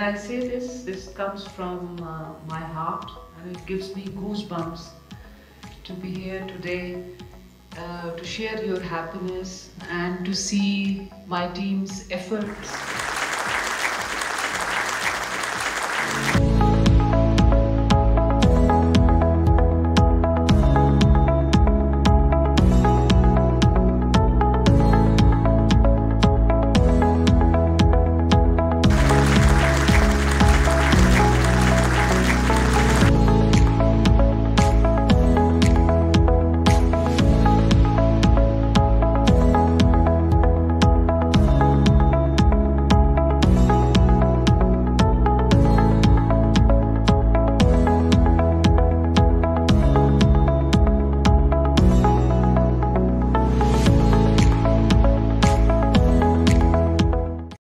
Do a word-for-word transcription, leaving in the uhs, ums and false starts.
I say this, this comes from uh, my heart, and it gives me goosebumps to be here today, uh, to share your happiness and to see my team's efforts